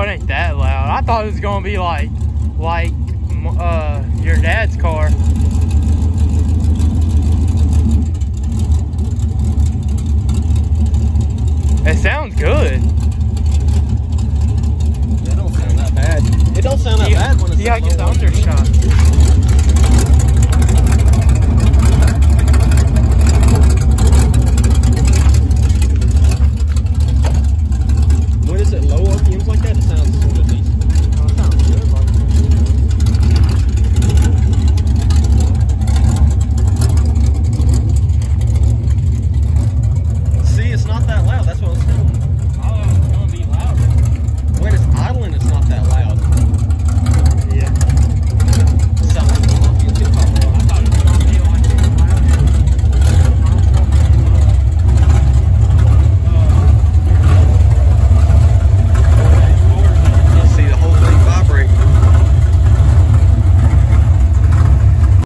it ain't that loud. I thought it was gonna be like your dad's car. It sounds good. That don't sound that bad. It don't sound that bad when it's you gotta get the undershot.